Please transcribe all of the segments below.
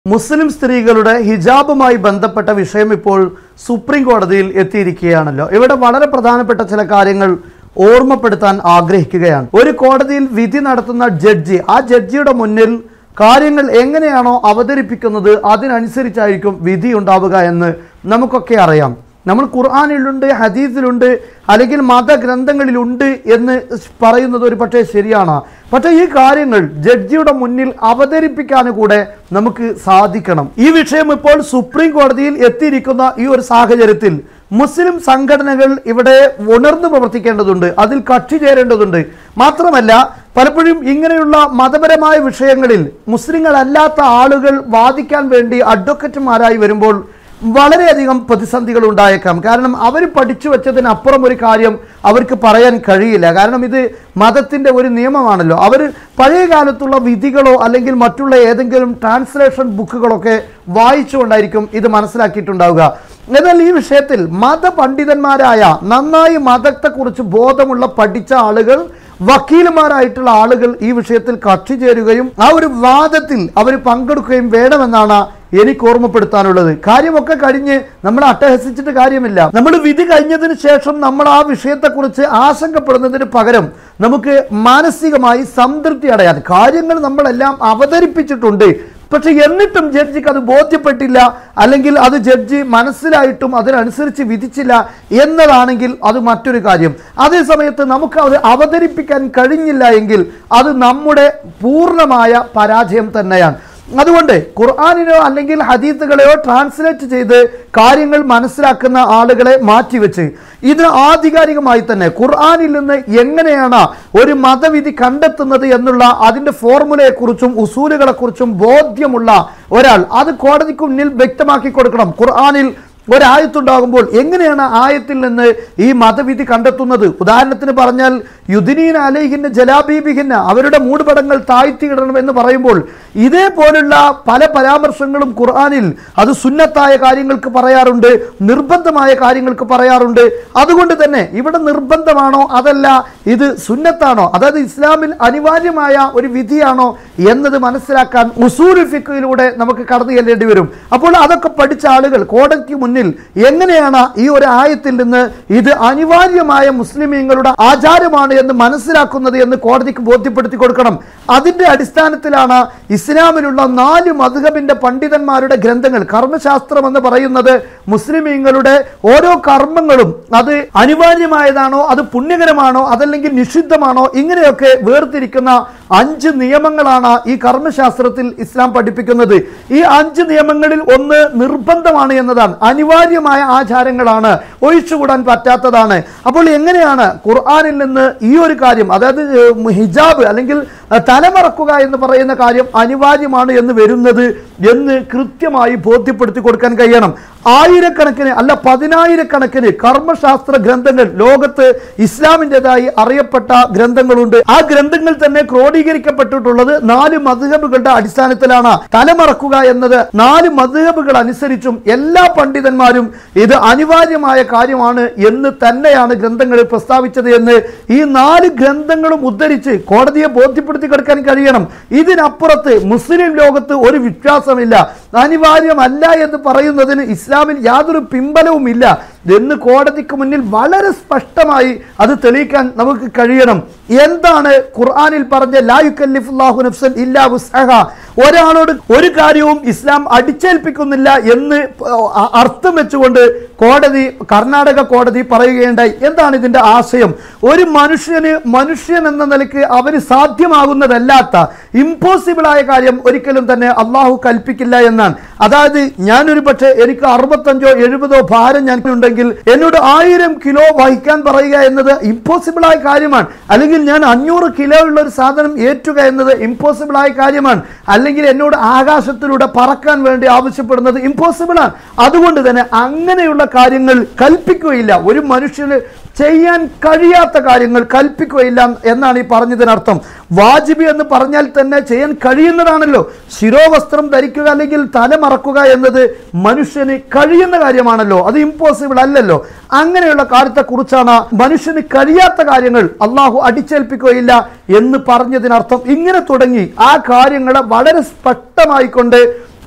മുസ്ലിം സ്ത്രീകളുടെ ഹിജാബുമായി ബന്ധപ്പെട്ട വിഷയം ഇപ്പോൾ സുപ്രീം കോടതിയിൽ എത്തിയിരിക്കുകയാണല്ലോ. ഇവിടെ വളരെ പ്രധാനപ്പെട്ട ചില കാര്യങ്ങൾ ഓർമ്മപ്പെടുത്താൻ ആഗ്രഹിക്കുകയാണ്. ഒരു കോടതിയിൽ വിധി നടത്തുന്ന ജഡ്ജി, ആ ജഡ്ജിയുടെ മുന്നിൽ കാര്യങ്ങൾ എങ്ങനെയാണോ അവതരിപ്പിക്കുന്നത് അതിനനുസരിച്ചായിരിക്കും വിധി ഉണ്ടാവുക എന്ന് നമുക്കൊക്കെ അറിയാം. നമ്മൾ ഖുർആനിലുണ്ട്, ഹദീസിലുണ്ട്, അല്ലെങ്കിൽ മതഗ്രന്ഥങ്ങളിലുണ്ട് എന്ന് പറയുന്നത് ഒരു പക്ഷേ ശരിയാണ്. പക്ഷേ ഈ കാര്യങ്ങൾ ജഡ്ജിയുടെ മുന്നിൽ അവതരിപ്പിക്കാൻ കൂടെ നമുക്ക് സാധിക്കണം. ഈ വിഷയം ഇപ്പോൾ സുപ്രീം കോടതിയിൽ എത്തിയിരിക്കുന്ന ഈ ഒരു സാഹചര്യത്തിൽ മുസ്ലിം സംഘടനകൾ ഇവിടെ ഉണർന്നു പ്രവർത്തിക്കേണ്ടതുണ്ട്, അതിൽ കക്ഷി ചേരേണ്ടതുണ്ട്. മാത്രമല്ല, പലപ്പോഴും ഇങ്ങനെയുള്ള മതപരമായ വിഷയങ്ങളിൽ മുസ്ലിങ്ങളല്ലാത്ത ആളുകൾ വാദിക്കാൻ വേണ്ടി അഡ്വക്കറ്റുമാരായി വരുമ്പോൾ വളരെയധികം പ്രതിസന്ധികൾ ഉണ്ടായേക്കാം. കാരണം അവർ പഠിച്ചു വെച്ചതിനപ്പുറം ഒരു കാര്യം അവർക്ക് പറയാൻ കഴിയില്ല. കാരണം ഇത് മതത്തിൻ്റെ ഒരു നിയമമാണല്ലോ. അവർ പഴയ കാലത്തുള്ള വിധികളോ അല്ലെങ്കിൽ മറ്റുള്ള ഏതെങ്കിലും ട്രാൻസ്ലേഷൻ ബുക്കുകളൊക്കെ വായിച്ചുകൊണ്ടായിരിക്കും ഇത് മനസ്സിലാക്കിയിട്ടുണ്ടാവുക. എന്നാൽ ഈ വിഷയത്തിൽ മതപണ്ഡിതന്മാരായ, നന്നായി മതത്തെക്കുറിച്ച് ബോധമുള്ള പഠിച്ച ആളുകൾ, വക്കീലുമാരായിട്ടുള്ള ആളുകൾ ഈ വിഷയത്തിൽ കക്ഷി ചേരുകയും ആ ഒരു വാദത്തിൽ അവർ പങ്കെടുക്കുകയും വേണമെന്നാണ് എനിക്ക് ഓർമ്മപ്പെടുത്താനുള്ളത്. കാര്യമൊക്കെ കഴിഞ്ഞ് നമ്മൾ അട്ടഹസിച്ചിട്ട് കാര്യമില്ല. നമ്മൾ വിധി കഴിഞ്ഞതിന് ശേഷം നമ്മൾ ആ വിഷയത്തെക്കുറിച്ച് ആശങ്കപ്പെടുന്നതിന് പകരം നമുക്ക് മാനസികമായി സംതൃപ്തി അടയാൻ, കാര്യങ്ങൾ നമ്മളെല്ലാം അവതരിപ്പിച്ചിട്ടുണ്ട്, പക്ഷെ എന്നിട്ടും ജഡ്ജിക്ക് അത് ബോധ്യപ്പെട്ടില്ല, അല്ലെങ്കിൽ അത് ജഡ്ജി മനസ്സിലായിട്ടും അതിനനുസരിച്ച് വിധിച്ചില്ല എന്നതാണെങ്കിൽ അത് മറ്റൊരു കാര്യം. അതേസമയത്ത് നമുക്ക് അത് അവതരിപ്പിക്കാൻ കഴിഞ്ഞില്ല എങ്കിൽ അത് നമ്മുടെ പൂർണ്ണമായ പരാജയം തന്നെയാണ്. അതുകൊണ്ട് ഖുർആനിനോ അല്ലെങ്കിൽ ഹദീസുകളെയോ ട്രാൻസ്ലേറ്റ് ചെയ്ത് കാര്യങ്ങൾ മനസ്സിലാക്കുന്ന ആളുകളെ മാറ്റിവെച്ച് ഇത് ആധികാരികമായി തന്നെ ഖുർആനിൽ നിന്ന് എങ്ങനെയാണ് ഒരു മതവിധി കണ്ടെത്തുന്നത് എന്നുള്ള അതിൻ്റെ ഫോർമുലയെക്കുറിച്ചും ഉസൂലുകളെക്കുറിച്ചും ബോധ്യമുള്ള ഒരാൾ അത് കോടതിക്ക് മുന്നിൽ വ്യക്തമാക്കി കൊടുക്കണം. ഖുർആനിൽ ഒരായത്തുണ്ടാകുമ്പോൾ എങ്ങനെയാണ് ആയത്തിൽ നിന്ന് ഈ മതവിധി കണ്ടെത്തുന്നത്? ഉദാഹരണത്തിന് പറഞ്ഞാൽ യുദ്നീന അലൈഹിന്ന ജലാബീബിഹിന്ന, അവരുടെ മൂടുപടങ്ങൾ താഴ്ത്തിയിടണം എന്ന് പറയുമ്പോൾ ഇതേപോലുള്ള പല പരാമർശങ്ങളും ഖുർആനിൽ അത് സുന്നത്തായ കാര്യങ്ങൾക്ക് പറയാറുണ്ട്, നിർബന്ധമായ കാര്യങ്ങൾക്ക് പറയാറുണ്ട്. അതുകൊണ്ട് തന്നെ ഇവിടെ നിർബന്ധമാണോ അതല്ല ഇത് സുന്നത്താണോ, അതായത് ഇസ്ലാമിൽ അനിവാര്യമായ ഒരു വിധിയാണോ എന്നത് മനസ്സിലാക്കാൻ ഉസൂലുൽ ഫിഖ്ഹിലൂടെ നമുക്ക് കടന്നു ചെല്ലേണ്ടി വരും. അപ്പോൾ അതൊക്കെ പഠിച്ച ആളുകൾ കോടതിക്ക് മുന്നിൽ എങ്ങനെയാണ് ഈ ഒരു ആയത്തിൽ നിന്ന് ഇത് അനിവാര്യമായ മുസ്ലിമീങ്ങളുടെ ആചാരമാണ് എന്ന് മനസ്സിലാക്കുന്നത് എന്ന് കോടതിക്ക് ബോധ്യപ്പെടുത്തി കൊടുക്കണം. അതിന്റെ അടിസ്ഥാനത്തിലാണ് ഇസ്ലാമിലുള്ള 4 മദ്ഹബിന്റെ പണ്ഡിതന്മാരുടെ ഗ്രന്ഥങ്ങൾ, കർമ്മശാസ്ത്രം എന്ന് പറയുന്നത് മുസ്ലിമീങ്ങളുടെ ഓരോ കർമ്മങ്ങളും അത് അനിവാര്യമായതാണോ, അത് പുണ്യകരമാണോ, അതല്ലെങ്കിൽ നിഷിദ്ധമാണോ, ഇങ്ങനെയൊക്കെ വേർതിരിക്കുന്ന 5 നിയമങ്ങളാണ് ഈ കർമ്മശാസ്ത്രത്തിൽ ഇസ്ലാം പഠിപ്പിക്കുന്നത്. ഈ 5 നിയമങ്ങളിൽ ഒന്ന് നിർബന്ധമാണ് എന്നതാണ്, അനിവാര്യമായ ആചാരങ്ങളാണ്, ഒഴിച്ചുകൂടാൻ പറ്റാത്തതാണ്. അപ്പോൾ എങ്ങനെയാണ് ഖുർആനിൽ നിന്ന് ഈ ഒരു കാര്യം, അതായത് ഹിജാബ് അല്ലെങ്കിൽ തലമറക്കുക എന്ന് പറയുന്ന കാര്യം അനിവാര്യമാണ് എന്ന് വരുന്നത് എന്ന് കൃത്യമായി ബോധ്യപ്പെടുത്തി കൊടുക്കാൻ കഴിയണം. ആയിരക്കണക്കിന് അല്ല 10,000-കണക്കിന് കർമ്മശാസ്ത്ര ഗ്രന്ഥങ്ങൾ ലോകത്ത് ഇസ്ലാമിൻ്റെതായി അറിയപ്പെട്ട ഗ്രന്ഥങ്ങളുണ്ട്. ആ ഗ്രന്ഥങ്ങൾ തന്നെ ക്രോഡീകരിക്കപ്പെട്ടിട്ടുള്ളത് 4 മദ്ഹബുകളുടെ അടിസ്ഥാനത്തിലാണ്. തലമറക്കുക എന്നത് 4 മദ്ഹബുകൾ അനുസരിച്ചും എല്ലാ പണ്ഡിതന്മാരും ഇത് അനിവാര്യമായ കാര്യമാണ് എന്ന് തന്നെയാണ് ഗ്രന്ഥങ്ങളിൽ പ്രസ്താവിച്ചത് എന്ന് ഈ 4 ഗ്രന്ഥങ്ങളും ഉദ്ധരിച്ച് കോടതിയെ ബോധ്യപ്പെടുത്തി കൊടുക്കാൻ കഴിയണം. ഇതിനപ്പുറത്ത് മുസ്ലിം ലോകത്ത് ഒരു വിശ്വാസമില്ല, അനിവാര്യമല്ല എന്ന് പറയുന്നതിന് ഇസ്ലാമിൽ യാതൊരു പിൻബലവുമില്ല എന്ന് കോടതിക്ക് മുന്നിൽ വളരെ സ്പഷ്ടമായി അത് തെളിയിക്കാൻ നമുക്ക് കഴിയണം. എന്താണ് ഖുർആനിൽ പറഞ്ഞ ലാ യുകല്ലിഫുല്ലാഹു നഫ്സൻ ഇല്ലാ വുസ്അഹാ, ഒരാളോട് ഒരു കാര്യവും ഇസ്ലാം അടിച്ചേൽപ്പിക്കുന്നില്ല എന്ന് അർത്ഥം വെച്ചുകൊണ്ട് കോടതി, കർണാടക കോടതി പറയുകയുണ്ടായി. എന്താണ് ഇതിന്റെ ആശയം? ഒരു മനുഷ്യൻ എന്ന നിലയ്ക്ക് അവന് സാധ്യമാകുന്നതല്ലാത്ത ഇമ്പോസിബിളായ കാര്യം ഒരിക്കലും തന്നെ അള്ളാഹു കൽപ്പിക്കില്ല എന്നാണ്. അതായത് ഞാനൊരു പക്ഷേ എനിക്ക് 65 or 70 ഭാരം ഞാൻ ഉണ്ടെങ്കിൽ എന്നോട് 1000 കിലോ വഹിക്കാൻ പറയുക എന്നത് ഇമ്പോസിബിളായ കാര്യമാണ്. അല്ലെങ്കിൽ ഞാൻ 500 കിലോ ഉള്ള ഒരു സാധനം ഏറ്റുക എന്നത് ഇമ്പോസിബിളായ കാര്യമാണ്. അല്ലെങ്കിൽ എന്നോട് ആകാശത്തിലൂടെ പറക്കാൻ വേണ്ടി ആവശ്യപ്പെടുന്നത് ഇമ്പോസിബിളാണ്. അതുകൊണ്ട് തന്നെ അങ്ങനെയുള്ള കാര്യങ്ങൾ കൽപ്പിക്കുകയില്ല, ഒരു മനുഷ്യന് ചെയ്യാൻ കഴിയാത്ത കാര്യങ്ങൾ കൽപ്പിക്കുകയില്ല എന്നാണ് ഈ പറഞ്ഞതിനർത്ഥം. വാജിബ് എന്ന് പറഞ്ഞാൽ തന്നെ ചെയ്യാൻ കഴിയുന്നതാണല്ലോ. ശിരോവസ്ത്രം ധരിക്കുക അല്ലെങ്കിൽ തല മറക്കുക എന്നത് മനുഷ്യന് കഴിയുന്ന കാര്യമാണല്ലോ, അത് ഇമ്പോസിബിൾ അല്ലല്ലോ. അങ്ങനെയുള്ള കാര്യത്തെക്കുറിച്ചാണ് മനുഷ്യന് കഴിയാത്ത കാര്യങ്ങൾ അള്ളാഹു അടിച്ചേൽപ്പിക്കുകയില്ല എന്ന് പറഞ്ഞതിനർത്ഥം. ഇങ്ങനെ തുടങ്ങി ആ കാര്യങ്ങളെ വളരെ സ്പഷ്ടമായിക്കൊണ്ട്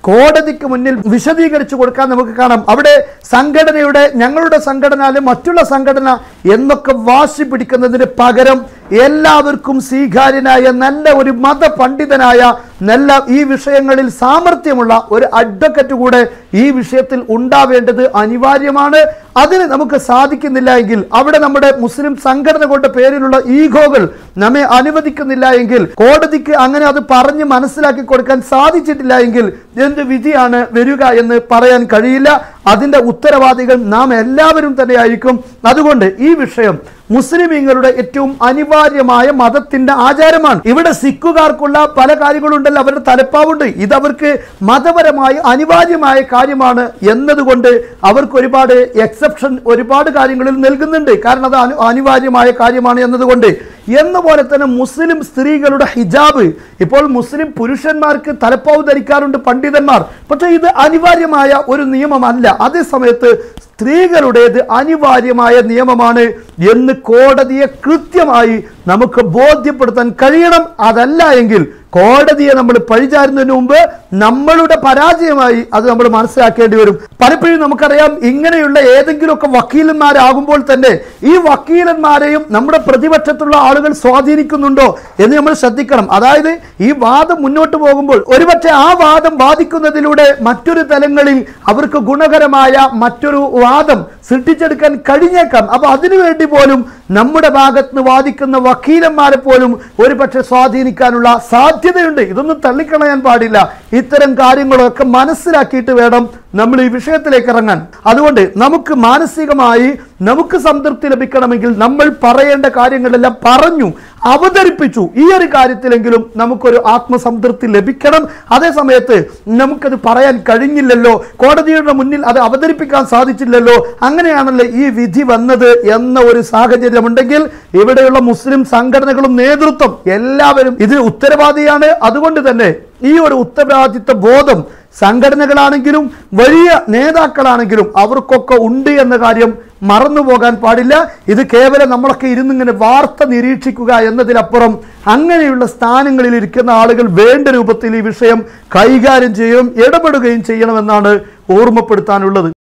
കോടതിക്ക് മുന്നിൽ വിശദീകരിച്ചു കൊടുക്കാൻ നമുക്ക് കാണാം. അവിടെ സംഘടനയുടെ ഞങ്ങളുടെ സംഘടന അല്ലെങ്കിൽ മറ്റുള്ള സംഘടന എന്നൊക്കെ വാശി പിടിക്കുന്നതിന് പകരം എല്ലാവർക്കും സ്വീകാര്യനായ നല്ല ഒരു മതപണ്ഡിതനായ നല്ല ഈ വിഷയങ്ങളിൽ സാമർഥ്യമുള്ള ഒരു അഡ്വക്കറ്റ് കൂടെ ഈ വിഷയത്തിൽ ഉണ്ടാവേണ്ടത് അനിവാര്യമാണ്. അതിന് നമുക്ക് സാധിക്കുന്നില്ല എങ്കിൽ, അവിടെ നമ്മുടെ മുസ്ലിം സംഘടനകളുടെ പേരിലുള്ള ഈഗോകൾ നമ്മെ അനുവദിക്കുന്നില്ല എങ്കിൽ, കോടതിക്ക് അങ്ങനെ അത് പറഞ്ഞ് മനസ്സിലാക്കി കൊടുക്കാൻ സാധിച്ചിട്ടില്ല എങ്കിൽ എന്ത് വിധിയാണ് വരിക എന്ന് പറയാൻ കഴിയില്ല. അതിന്റെ ഉത്തരവാദികൾ നാം എല്ലാവരും തന്നെ ആയിരിക്കും. അതുകൊണ്ട് ഈ വിഷയം മുസ്ലിമീങ്ങളുടെ ഏറ്റവും അനിവാര്യമായ മതത്തിന്റെ ആചാരമാണ്. ഇവിടെ സിഖുകാർക്കുള്ള പല കാര്യങ്ങളുണ്ടല്ലോ, അവരുടെ തലപ്പാവുണ്ട്. ഇതവർക്ക് മതപരമായി അനിവാര്യമായ കാര്യമാണ് എന്നതുകൊണ്ട് അവർക്ക് ഒരുപാട് എക്സെപ്ഷൻ ഒരുപാട് കാര്യങ്ങളിൽ നൽകുന്നുണ്ട്. കാരണം അത് അനിവാര്യമായ കാര്യമാണ് എന്നതുകൊണ്ട്. എന്നപോലെ തന്നെ മുസ്ലിം സ്ത്രീകളുടെ ഹിജാബ്, ഇപ്പോൾ മുസ്ലിം പുരുഷന്മാർക്ക് തലപ്പാവ് ധരിക്കാറുണ്ട് പണ്ഡിതന്മാർ, പക്ഷെ ഇത് അനിവാര്യമായ ഒരു നിയമമല്ല. അതേ സമയത്ത് സ്ത്രീകളുടേത് അനിവാര്യമായ നിയമമാണ് എന്ന് കോടതിയെ കൃത്യമായി നമുക്ക് ബോധ്യപ്പെടുത്താൻ കഴിയണം. അതല്ല എങ്കിൽ കോടതിയെ നമ്മൾ പഴിചാരുന്നതിന് മുമ്പ് നമ്മളുടെ പരാജയമായി അത് നമ്മൾ മനസ്സിലാക്കേണ്ടി വരും. പലപ്പോഴും നമുക്കറിയാം, ഇങ്ങനെയുള്ള ഏതെങ്കിലുമൊക്കെ വക്കീലന്മാരാകുമ്പോൾ തന്നെ ഈ വക്കീലന്മാരെയും നമ്മുടെ പ്രതിപക്ഷത്തുള്ള ആളുകൾ സ്വാധീനിക്കുന്നുണ്ടോ എന്ന് നമ്മൾ ശ്രദ്ധിക്കണം. അതായത് ഈ വാദം മുന്നോട്ട് പോകുമ്പോൾ ഒരുപക്ഷെ ആ വാദം വാദിക്കുന്നതിലൂടെ മറ്റൊരു തലങ്ങളിൽ അവർക്ക് ഗുണകരമായ മറ്റൊരു വാദം സൃഷ്ടിച്ചെടുക്കാൻ കഴിഞ്ഞേക്കാം. അപ്പൊ അതിനുവേണ്ടി പോലും നമ്മുടെ ഭാഗത്ത് നിന്ന് വാദിക്കുന്ന വക്കീലന്മാരെ പോലും ഒരുപക്ഷെ സ്വാധീനിക്കാനുള്ള സാധ്യതയുണ്ട്. ഇതൊന്നും തള്ളിക്കളയാൻ പാടില്ല. ഇത്തരം കാര്യങ്ങളൊക്കെ മനസ്സിലാക്കിയിട്ട് വേണം നമ്മൾ ഈ വിഷയത്തിലേക്ക് ഇറങ്ങാൻ. അതുകൊണ്ട് നമുക്ക് മാനസികമായി നമുക്ക് സംതൃപ്തി ലഭിക്കണമെങ്കിൽ നമ്മൾ പറയേണ്ട കാര്യങ്ങളെല്ലാം പറഞ്ഞു അവതരിപ്പിച്ചു. ഈ ഒരു കാര്യത്തിലെങ്കിലും നമുക്കൊരു ആത്മസംതൃപ്തി ലഭിക്കണം. അതേ സമയത്ത് നമുക്കത് പറയാൻ കഴിഞ്ഞില്ലല്ലോ, കോടതിയുടെ മുന്നിൽ അത് അവതരിപ്പിക്കാൻ സാധിച്ചില്ലല്ലോ, അങ്ങനെയാണല്ലോ ഈ വിധി വന്നത് എന്ന ഒരു സാഹചര്യം ഉണ്ടെങ്കിൽ ഇവിടെയുള്ള മുസ്ലിം സംഘടനകളും നേതൃത്വം എല്ലാവരും ഇതിന് ഉത്തരവാദിയാണ്. അതുകൊണ്ട് തന്നെ ഈ ഒരു ഉത്തരവാദിത്വ ബോധം സംഘടനകളാണെങ്കിലും വലിയ നേതാക്കളാണെങ്കിലും അവർക്കൊക്കെ ഉണ്ട് എന്ന കാര്യം മറന്നു പോകാൻ പാടില്ല. ഇത് കേവലം നമ്മളൊക്കെ ഇരുന്നിങ്ങനെ വാർത്ത നിരീക്ഷിക്കുക എന്നതിലപ്പുറം അങ്ങനെയുള്ള സ്ഥാനങ്ങളിൽ ഇരിക്കുന്ന ആളുകൾ വേണ്ട രൂപത്തിൽ ഈ വിഷയം കൈകാര്യം ചെയ്യുകയും ഇടപെടുകയും ചെയ്യണമെന്നാണ് ഓർമ്മപ്പെടുത്താനുള്ളത്.